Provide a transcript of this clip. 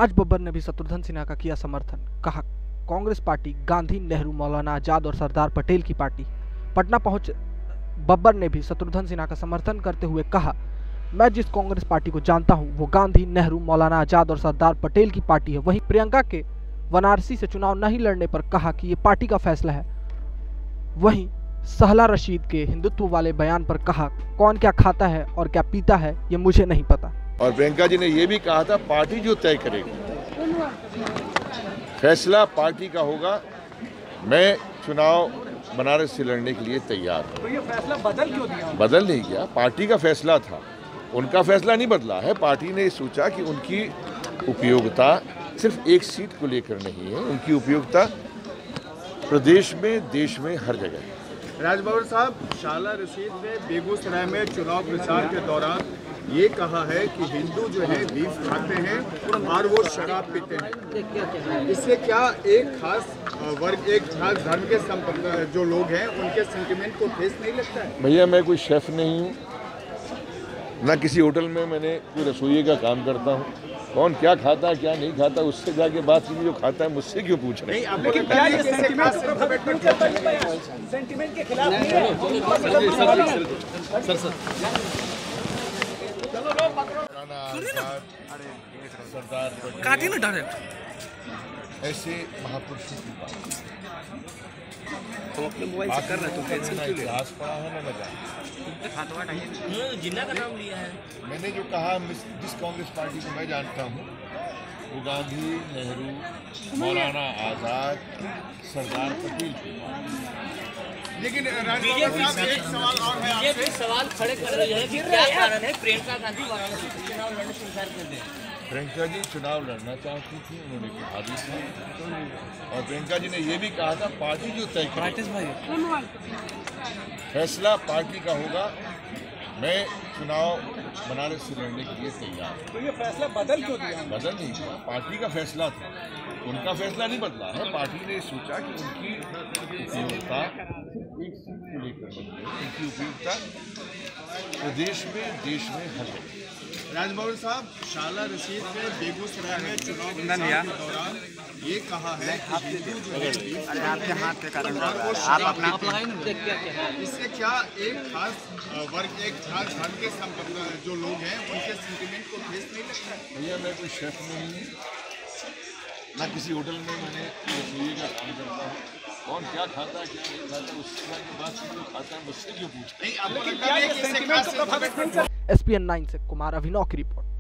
राज बब्बर ने भी शत्रुघ्न सिन्हा का किया समर्थन। कहा, कांग्रेस पार्टी गांधी, नेहरू, मौलाना आजाद और सरदार पटेल की पार्टी। पटना पहुंच बब्बर ने भी शत्रुघ्न सिन्हा का समर्थन करते हुए कहा, मैं जिस कांग्रेस पार्टी को जानता हूं वो गांधी, नेहरू, मौलाना आजाद और सरदार पटेल की पार्टी है। वहीं प्रियंका के वाराणसी से चुनाव नहीं लड़ने पर कहा कि ये पार्टी का फैसला है। वहीं सहला रशीद के हिंदुत्व वाले बयान पर कहा, कौन क्या खाता है और क्या पीता है ये मुझे नहीं पता। और प्रियंका जी ने यह भी कहा था, पार्टी जो तय करेगी, फैसला पार्टी का होगा। मैं चुनाव बनारस से लड़ने के लिए तैयार हूं। तो ये फैसला बदल क्यों दिया? बदल नहीं गया, पार्टी का फैसला था, उनका फैसला नहीं बदला है। पार्टी ने सोचा कि उनकी उपयोगिता सिर्फ एक सीट को लेकर नहीं है, उनकी उपयोगिता प्रदेश में, देश में, हर जगह है। राज बब्बर साहब, शाला रशीद ने बेगूसराय में चुनाव प्रचार के दौरान ये कहा है कि हिंदू जो है बीफ खाते हैं और वो शराब पीते हैं। इससे क्या एक खास वर्ग, एक खास धर्म के संपर्क जो लोग हैं उनके सेंटिमेंट को ठेस नहीं लगता है? भैया, मैं कोई शेफ नहीं हूँ, ना किसी होटल में मैंने कोई रसोई का काम करता हूँ। कौन क्या खाता है क्या नहीं खाता उससे जाके बात कीजिए, जो खाता है मुझसे क्यों पूछ रहे हैं? लेकिन क्या ये सेंटिमेंट के खिलाफ नहीं है? सरदार काटी ना डायरेक्ट ऐसे महापुरुषों की बात तो अपने मोबाइल से कर रहे तो कैंसिल क्यों ले? इतिहास पढ़ा है ना लगा। जिन्ना का नाम लिया है। मैंने जो कहा, जिस कांग्रेस पार्टी को मैं जानता हूँ वो गांधी, नेहरू, मौलाना आजाद, सरदार पटेल की। लेकिन एक सवाल और है आपसे। सवाल खड़े कर रहे हैं कि क्या कारण है प्रियंका गांधी वाराणसी से चुनाव लड़ने से इंकार कर दें? प्रियंका जी चुनाव लड़ना चाहती थी, उन्होंने कहा भी था। और प्रियंका जी ने यह भी कहा था, पार्टी जो तय करेगी, फैसला पार्टी का होगा। मैं चुनाव बनारस से लड़ने के लिए तैयार हूँ। तो ये फैसला बदल क्यों दिया? बदल नहीं गया, पार्टी का फैसला था, उनका फैसला नहीं बदला है। पार्टी ने सोचा कि उनकी उपयोगिता एक सीट को लेकर नहीं है, उनकी उपयोगिता प्रदेश में, देश में, हर जगह। राज बब्बर साहब, शाला रशीद ने बेगूसराय में चुनाव प्रचार के दौरान ये कहा है कि हिंदू जो है आपके हाथ के कारण इससे क्या एक खास वर्ग, एक खास धर्म के संपर्क जो लोग हैं उनके सेंटिमेंट को ठेस नहीं लगता है? भैया, मैं कोई शेफ नहीं हूँ, ना किसी होटल में मैंने रसोई का काम करता हूँ। कौन क्या खाता है क्या नहीं खाता उससे जाके बात कीजिए, जो खाता है मुझसे क्यों पूछ रहे हैं? नहीं, अब क्या ये सेंटिमेंट को प्रभावित नहीं? SPN 9 से कुमार अभिनव की रिपोर्ट।